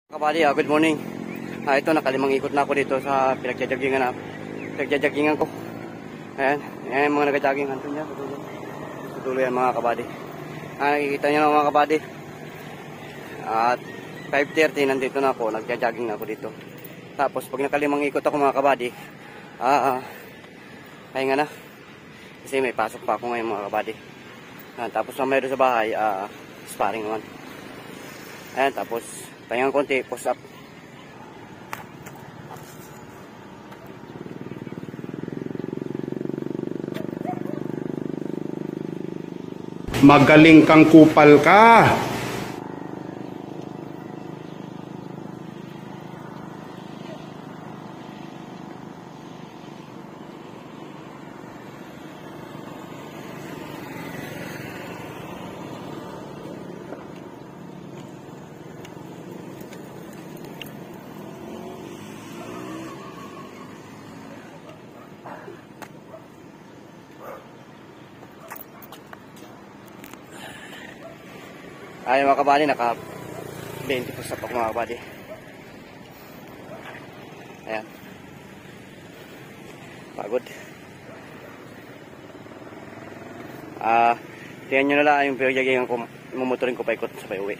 Kabady, good morning. Ito, nakalimang ikot na ako dito sa pinagja-joggingan ko. Ayan, ayan mga nag-jogging. Tutuloy yan mga kabady. Nakikita nyo na mga kabady. At 5:30 nandito na ako, nagja-jogging na ako dito. Tapos pag nakalimang ikot ako mga kabady, pahinga na. Kasi may pasok pa ako ngayon mga kabady. Tapos mamaya doon sa bahay, sparring naman. Ayan, tapos pahinga konti, push up. Magaling kang kupal ka. Ay mga kabady, naka 20 push up ako mga kabady. Ayan, pagod. Tingnan nyo na lang yung pinagjagingan ko, mumotorin ko paikot sa paiuwi.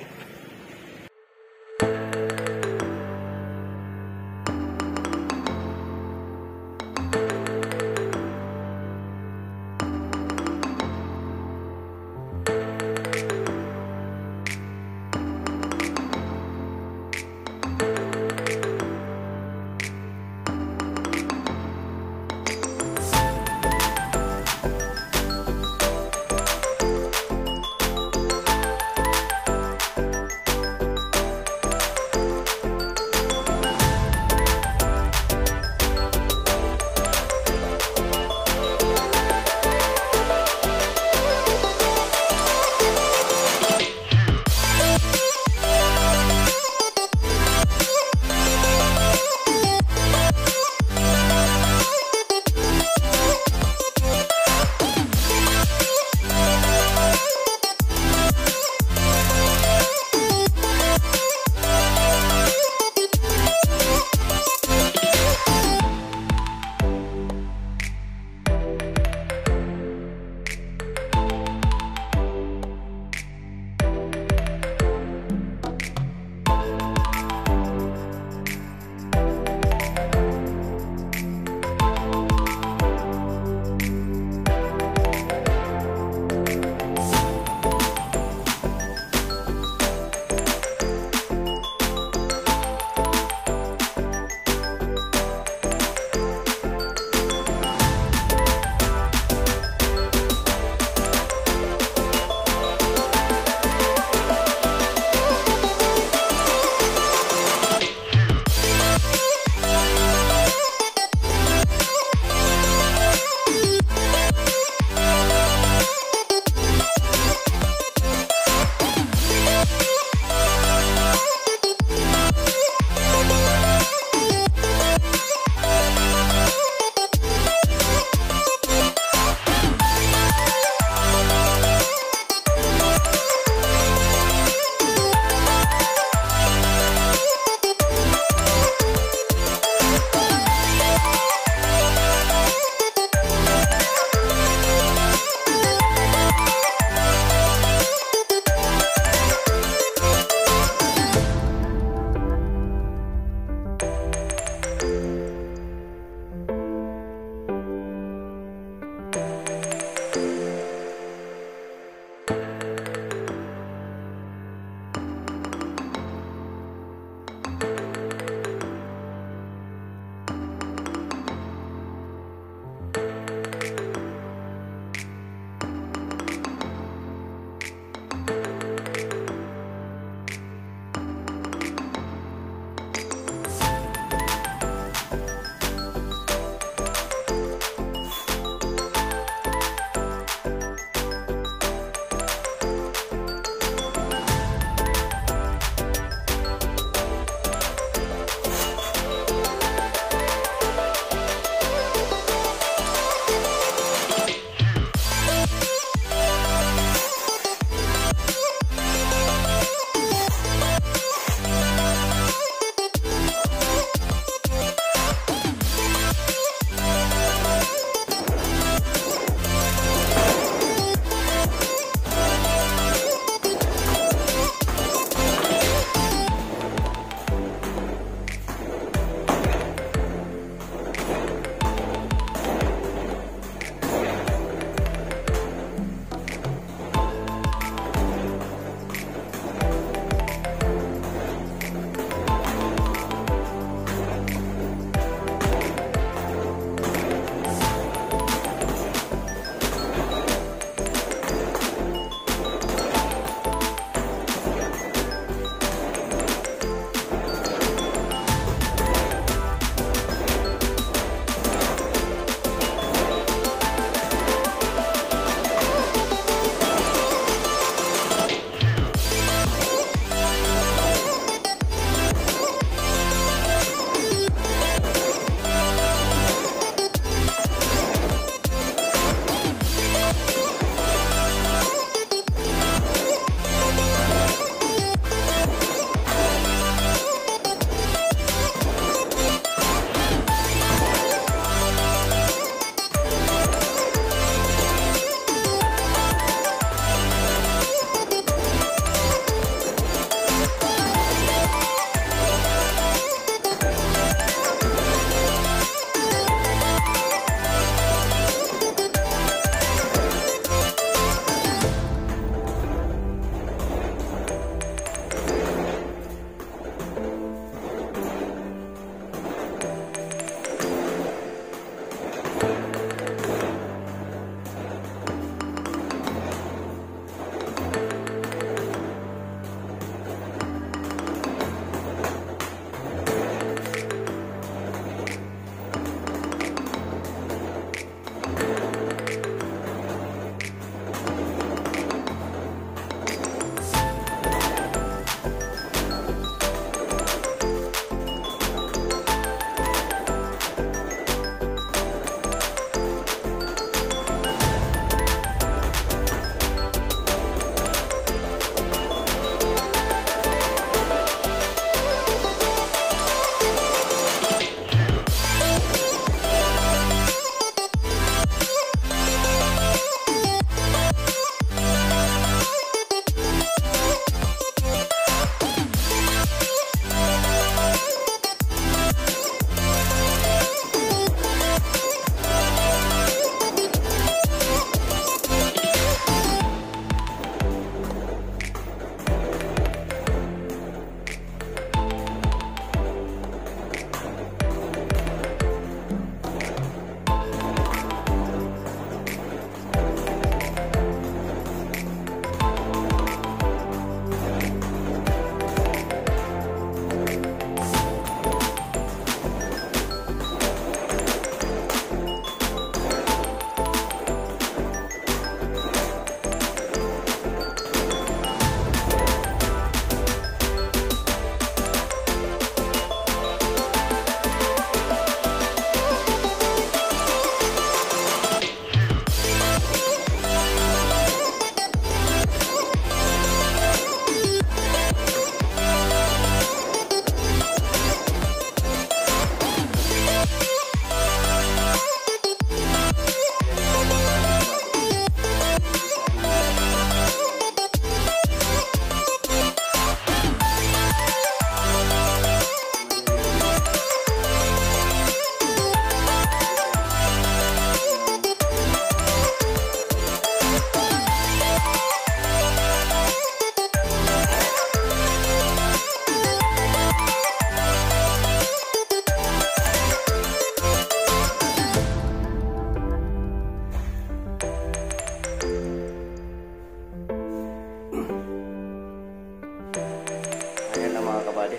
mga kabady.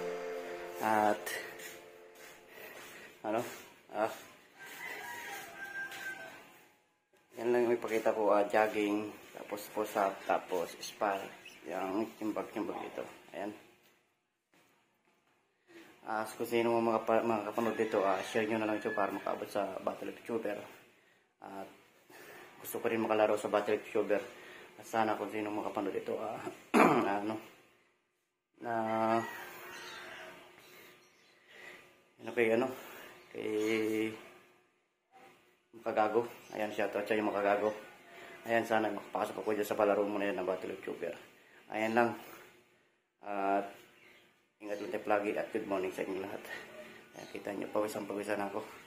At ano, yan lang yung ipakita ko, jogging, tapos push up, tapos spar, yung timbag-timbag dito. Ayan. Kung sino mga kapanood dito, share nyo na lang ito para makaabot sa Battle of Tuber. At gusto ko rin makalaro sa Battle of Tuber. Sana kung sino makapanood dito, ano, na kay makagago. Ayan siya, to siya yung makagago. Ayan, sana makapasok ako dyan sa palaro mo na yan na Battle of Tuber. Ayan lang. At ingat lang tayo lagi at good morning sa inyo lahat. Ayan, kita nyo, pawisan ako.